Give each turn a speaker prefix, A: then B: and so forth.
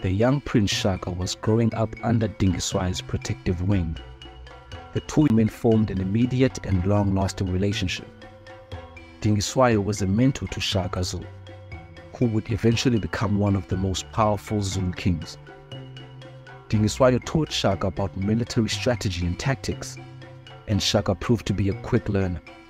A: the young Prince Shaka was growing up under Dingiswayo's protective wing. The two men formed an immediate and long-lasting relationship. Dingiswayo was a mentor to Shaka Zulu, who would eventually become one of the most powerful Zulu kings. Dingiswayo taught Shaka about military strategy and tactics, and Shaka proved to be a quick learner.